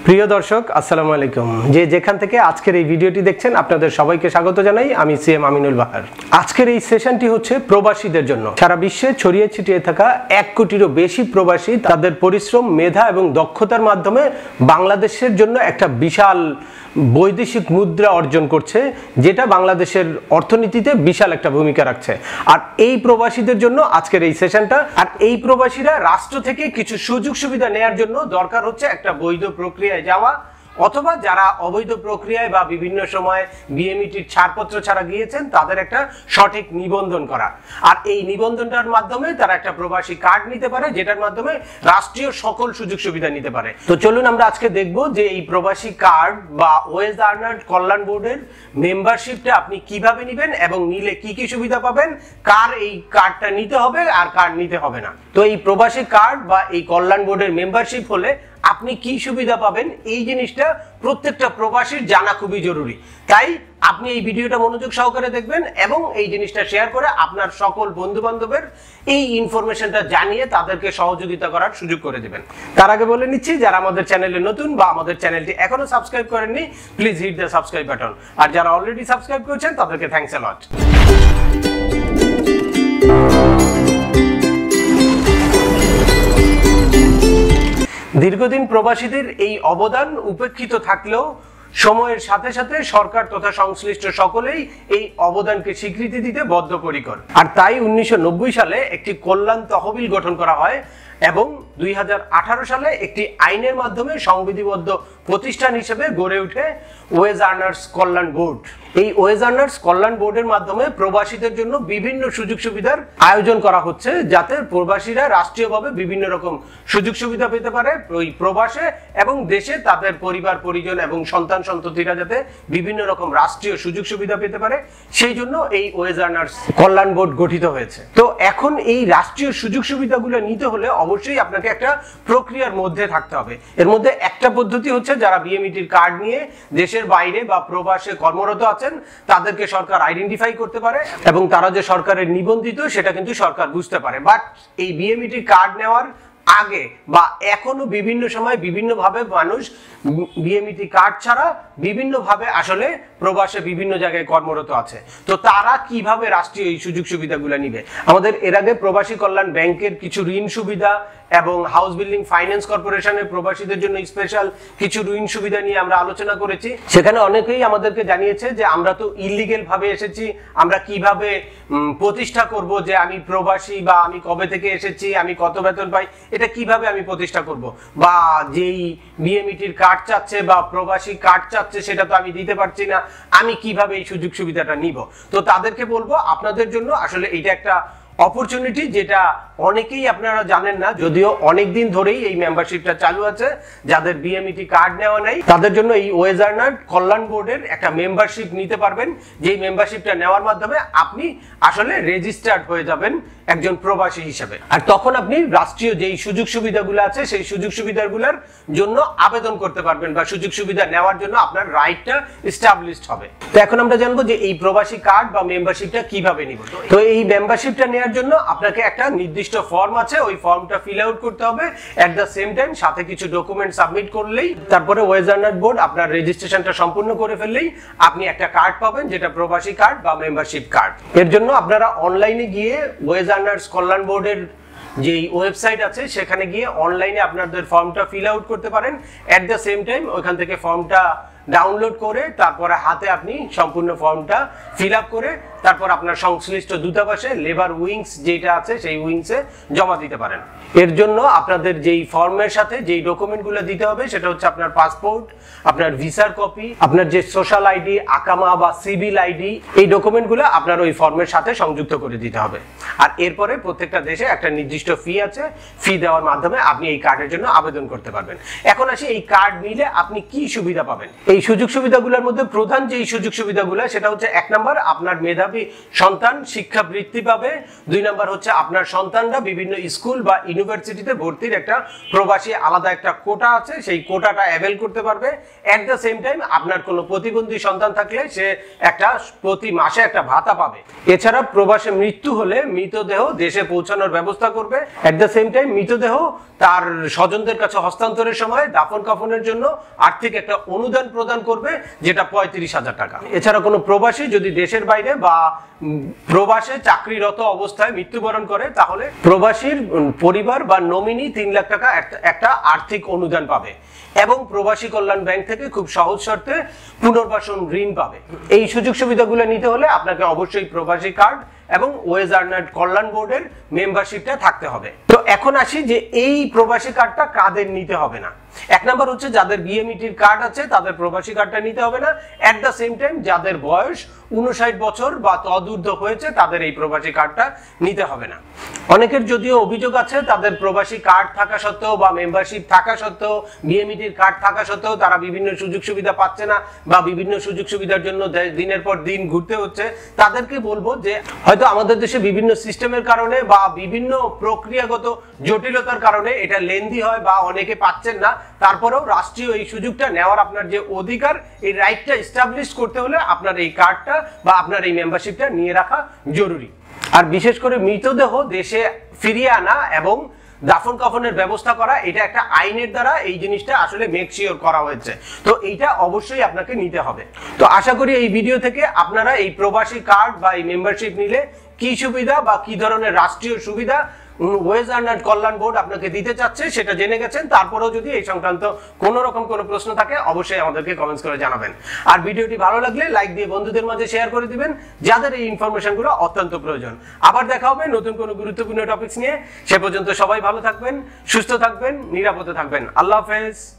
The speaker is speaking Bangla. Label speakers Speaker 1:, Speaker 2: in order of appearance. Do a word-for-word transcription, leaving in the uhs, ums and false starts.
Speaker 1: প্রিয় দর্শক আসসালামু আলাইকুম। যে যেখান থেকে আজকের এই ভিডিওটি দেখছেন আপনাদের সবাইকে স্বাগত জানাই। আমি সিএম আমিনুল বাহার। আজকের এই সেশনটি হচ্ছে প্রবাসীদের জন্য। সারা বিশ্বে ছড়িয়ে ছিটিয়ে থাকা এক কোটিরও বেশি প্রবাসী তাদের পরিশ্রম, মেধা এবং দক্ষতার মাধ্যমে বাংলাদেশের জন্য একটা বিশাল বৈদেশিক মুদ্রা অর্জন করছে, যেটা বাংলাদেশের অর্থনীতিতে বিশাল একটা ভূমিকা রাখছে। আর এই প্রবাসীদের জন্য আজকের এই সেশনটা। আর এই প্রবাসীরা রাষ্ট্র থেকে কিছু সুযোগ সুবিধা নেয়ার জন্য দরকার হচ্ছে একটা বৈধ প্রক্রিয়ায় যাওয়া, অথবা যারা অবৈধ প্রক্রিয়ায় বা বিভিন্ন সময় বিএমইটির ছাড়পত্র ছাড়া গিয়েছেন তাদের একটা সঠিক নিবন্ধন করা। আর এই নিবন্ধনটার মাধ্যমে তারা একটা প্রবাসী কার্ড নিতে পারে, যেটার মাধ্যমে রাষ্ট্রীয় সকল সুযোগ সুবিধা নিতে পারে। তো চলুন আমরা আজকে দেখব যে এই প্রবাসী কার্ড বা ওয়েজ আর্নার কল্যাণ বোর্ডের মেম্বারশিপটা আপনি কিভাবে নেবেন এবং নিলে কি কি সুবিধা পাবেন, কার এই কার্ডটা নিতে হবে আর কার নিতে হবে না। তো এই প্রবাসী কার্ড বা এই কল্যাণ বোর্ডের মেম্বারশিপ হলে আপনি কি সুবিধা পাবেন, এই জিনিসটা প্রত্যেকটা প্রবাসীর জানা খুবই জরুরি। তাই আপনি এই ভিডিওটা মনোযোগ সহকারে দেখবেন এবং এই জিনিসটা শেয়ার করে আপনার সকল বন্ধু বান্ধবের এই ইনফরমেশনটা জানিয়ে তাদেরকে সহযোগিতা করার সুযোগ করে দেবেন। তার আগে বলে নিচ্ছি, যারা আমাদের চ্যানেলে নতুন বা আমাদের চ্যানেলটি এখনো সাবস্ক্রাইব করেননি, please hit the subscribe button. আর যারা অলরেডি সাবস্ক্রাইব করেছেন তাদেরকে থ্যাঙ্কস আ লট। দীর্ঘদিন প্রবাসীদের এই অবদান উপেক্ষিত থাকলেও সময়ের সাথে সাথে সরকার তথা সংশ্লিষ্ট সকলেই এই অবদানকে স্বীকৃতি দিতে বদ্ধপরিকর। আর তাই উনিশশো নব্বই সালে একটি কল্যাণ তহবিল গঠন করা হয় এবং দুই হাজার আঠারো সালে একটি আইনের মাধ্যমে সংবিধিবদ্ধ প্রতিষ্ঠান হিসেবে গড়ে ওঠে ওয়েজ আর্নার্স কল্যাণ বোর্ড। এই ওয়েজ আর্নার্স কল্যাণ বোর্ডের মাধ্যমে প্রবাসীদের জন্য বিভিন্ন সুযোগ সুবিধার আয়োজন করা হচ্ছে, যাতে প্রবাসীরা রাষ্ট্রীয়ভাবে বিভিন্ন রকম সুযোগ সুবিধা পেতে পারে ওই প্রবাসে এবং দেশে তাদের পরিবার পরিজন এবং সন্তান সন্ততিরা যাতে বিভিন্ন রকম রাষ্ট্রীয় সুযোগ সুবিধা পেতে পারে, সেই জন্য এই ওয়েজ আর্নার্স কল্যাণ বোর্ড গঠিত হয়েছে। তো এখন এই রাষ্ট্রীয় সুযোগ সুবিধাগুলো নিতে হলে অবশ্যই আপনাকে একটা প্রক্রিয়ার মধ্যে থাকতে হবে। এর মধ্যে একটা পদ্ধতি হচ্ছে যারা বিএমইটির কার্ড নিয়ে দেশের বাইরে বা প্রবাসে কর্মরত আছেন তাদেরকে সরকার আইডেন্টিফাই করতে পারে এবং তারা যে সরকারের নিবন্ধিত সেটা কিন্তু সরকার বুঝতে পারে। বাট এই বিএমইটির কার্ড নেওয়ার আগে বা এখনো বিভিন্ন সময় বিভিন্ন ভাবে মানুষ বিএমইটি কার্ড ছাড়া বিভিন্ন ভাবে আসলে প্রবাসে বিভিন্ন জায়গায় কর্মরত আছে। তো তারা কিভাবে রাষ্ট্রীয় এই সুযোগ সুবিধাগুলো নিবে? আমাদের এর আগে প্রবাসী কল্যাণ ব্যাংকের কিছু ঋণ সুবিধা এবং হাউস বিল্ডিং ফাইন্যান্স কর্পোরেশনের প্রবাসীদের জন্য স্পেশাল কিছু ঋণ সুবিধা নিয়ে আমরা আলোচনা করেছি। সেখানে অনেকেই আমাদেরকে জানিয়েছে যে আমরা তো ইলিগেল ভাবে এসেছি, আমরা কিভাবে প্রতিষ্ঠা করব যে আমি প্রবাসী বা আমি কবে থেকে এসেছি, আমি কত বেতন পাই, এটা কিভাবে আমি প্রতিষ্ঠা করব, বা যেই বিএমইটির কার্ড চাচ্ছে বা প্রবাসী কার্ড চাচ্ছে সেটা তো আমি দিতে পারছি না, আমি কিভাবে এই সুযোগ সুবিধাটা নিব? তো তাদেরকে বলবো আপনাদের জন্য আসলে এটা একটা অপরচুনিটি, যেটা অনেকেই আপনারা জানেন না, যদিও অনেকদিন ধরেই এই মেম্বারশিপটা চালু আছে। যাদের বিএমইটি কার্ড নেওয়া নাই তাদের জন্য এই ওয়েজ আর্নার কল্যাণ বোর্ডের একটা মেম্বারশিপ নিতে পারবেন, যেই মেম্বারশিপটা নেওয়ার মাধ্যমে আপনি আসলে রেজিস্টার্ড হয়ে যাবেন একজন প্রবাসী হিসেবে। আর তখন আপনি রাষ্ট্রীয় যেই সুযোগ সুবিধাগুলো আছে সেই সুযোগ সুবিধাগুলোর জন্য আবেদন করতে পারবেন বা সুযোগ সুবিধা নেওয়ার জন্য আপনার রাইটটা এস্টাবলিশড হবে। তো এখন আমরা জানবো যে এই প্রবাসী কার্ড বা মেম্বারশিপটা কিভাবে নিব। তো এই মেম্বারশিপটা নেওয়ার জন্য আপনাকে একটা নির্দিষ্ট ফর্ম আছে, ওই ফর্মটা ফিল আউট করতে হবে। এট দ্য সেম টাইম সাথে কিছু ডকুমেন্ট সাবমিট করলেই তারপরে ওয়েজ আর্নার বোর্ড আপনার রেজিস্ট্রেশনটা সম্পূর্ণ করে ফেললেই আপনি একটা কার্ড পাবেন, যেটা প্রবাসী কার্ড বা মেম্বারশিপ কার্ড। এর জন্য আপনারা অনলাইনে গিয়ে ওয়েজ আর্নার্স কল্যাণ বোর্ডের যে ওয়েবসাইট আছে সেখানে গিয়ে অনলাইনে আপনাদের ফর্মটা ফিল আউট করতে পারেন। এট দ্য সেম টাইম ওইখান থেকে ফর্মটা ডাউনলোড করে তারপরে হাতে আপনি সম্পূর্ণ ফর্মটা ফিল আপ করে তারপর আপনার সংশ্লিষ্ট দূতাবাসে লেবার উইংস যেটা আছে সেই উইংসে জমা দিতে পারেন। এর জন্য আপনাদের যেই ফর্মের সাথে যেই ডকুমেন্টগুলো দিতে হবে সেটা হচ্ছে আপনার পাসপোর্ট, আপনার ভিসার কপি, আপনার যে সোশ্যাল আইডি, আকামা বা সিভিল আইডি, এই ডকুমেন্টগুলো আপনার ওই ফর্মের সাথে সংযুক্ত করে দিতে হবে। আর এরপরে প্রত্যেকটা দেশে একটা নির্দিষ্ট ফি আছে, ফি দেওয়ার মাধ্যমে আপনি এই কার্ডের জন্য আবেদন করতে পারবেন। এখন আসি এই কার্ড নিলে আপনি কি সুবিধা পাবেন। এই সুযোগ সুবিধাগুলোর মধ্যে প্রধান যেই সুযোগ সুবিধাগুলো সেটা হচ্ছে এক নাম্বার, আপনার মেধা মেধাবী সন্তান শিক্ষা বৃত্তি পাবে, দুই নাম্বার হচ্ছে আপনার সন্তানরা বিভিন্ন স্কুল বা ইউনিভার্সিটিতে ভর্তির একটা প্রবাসী আলাদা একটা কোটা আছে, সেই কোটাটা অ্যাভেল করতে পারবে। এট দ্য সেম টাইম আপনার কোনো প্রতিবন্ধী সন্তান থাকলে সে একটা প্রতি মাসে একটা ভাতা পাবে। এছাড়া প্রবাসে মৃত্যু হলে মৃতদেহ দেশে পৌঁছানোর ব্যবস্থা করবে। এট দ্য সেম টাইম মৃতদেহ তার স্বজনদের কাছে হস্তান্তরের সময় দাফন কাফনের জন্য আর্থিক একটা অনুদান প্রদান করবে, যেটা পঁয়ত্রিশ হাজার টাকা। এছাড়া কোনো প্রবাসী যদি দেশের বাইরে বা প্রবাসে চাকরিরত অবস্থায় মৃত্যুবরণ করে, তাহলে প্রবাসীর পরিবার বা নমিনি তিন লাখ টাকা একটা আর্থিক অনুদান পাবে এবং প্রবাসী কল্যাণ ব্যাংক থেকে খুব সহজ শর্তে পুনর্বাসন ঋণ পাবে। এই সুযোগ সুবিধাগুলো নিতে হলে আপনাকে অবশ্যই প্রবাসী কার্ড এবং ওয়েজ আর্নার কল্যাণ বোর্ডের মেম্বারশিপটা থাকতে হবে। তো এখন আসি যে এই প্রবাসী কার্ডটা কাদের নিতে হবে না। এক নাম্বার হচ্ছে যাদের বিএমইটির কার্ড আছে তাদের প্রবাসী কার্ডটা নিতে হবে না। এট দ্য সেম টাইম যাদের বয়স উনষাট বছর বা তদূর্ধ্ব হয়েছে তাদের এই প্রবাসী কার্ডটা নিতে হবে না। অনেকের যদিও অভিযোগ আছে তাদের প্রবাসী কার্ড থাকা সত্ত্বেও বা মেম্বারশিপ থাকা সত্ত্বেও, বিএমইটির কার্ড থাকা সত্ত্বেও তারা বিভিন্ন সুযোগ সুবিধা পাচ্ছে না বা বিভিন্ন সুযোগ সুবিধার জন্য দিনের পর দিন ঘুরতে হচ্ছে। তাদেরকে বলবো যে হয়তো আমাদের দেশে বিভিন্ন সিস্টেমের কারণে বা বিভিন্ন প্রক্রিয়াগত জটিলতার কারণে এটা লেন্দি হয় বা অনেকে পাচ্ছেন না, তারপরেও রাষ্ট্রীয় এই সুযোগটা নেওয়ার আপনার যে অধিকার, এই রাইটটা এস্টাবলিশ করতে হলে আপনার এই কার্ডটা বা আপনার এই মেম্বারশিপটা নিয়ে রাখা জরুরি। আর বিশেষ করে মৃতদেহ দেশে ফিরিয়ে আনা এবং দাফন কাফনের ব্যবস্থা করা, এটা একটা আইনের দ্বারা এই জিনিসটা আসলে মেক শিওর করা হয়েছে। তো এইটা অবশ্যই আপনাকে নিতে হবে। তো আশা করি এই ভিডিও থেকে আপনারা এই প্রবাসী কার্ড বা এই মেম্বারশিপ নিলে কি সুবিধা বা কি ধরনের রাষ্ট্রীয় সুবিধা ওয়েজ আর্নার কল্যাণ বোর্ড আপনাকে দিতে চাচ্ছে সেটা জেনে গেছেন। তারপরেও যদি এই সংক্রান্ত কোনো রকম কোনো প্রশ্ন থাকে অবশ্যই আমাদেরকে কমেন্টস করে জানাবেন। আর ভিডিওটি ভালো লাগলে লাইক দিয়ে বন্ধুদের মাঝে শেয়ার করে দিবেন যাদের এই ইনফরমেশনগুলো অত্যন্ত প্রয়োজন। আবার দেখা হবে নতুন কোনো গুরুত্বপূর্ণ টপিকস নিয়ে। সে পর্যন্ত সবাই ভালো থাকবেন, সুস্থ থাকবেন, নিরাপদে থাকবেন। আল্লাহ হাফেজ।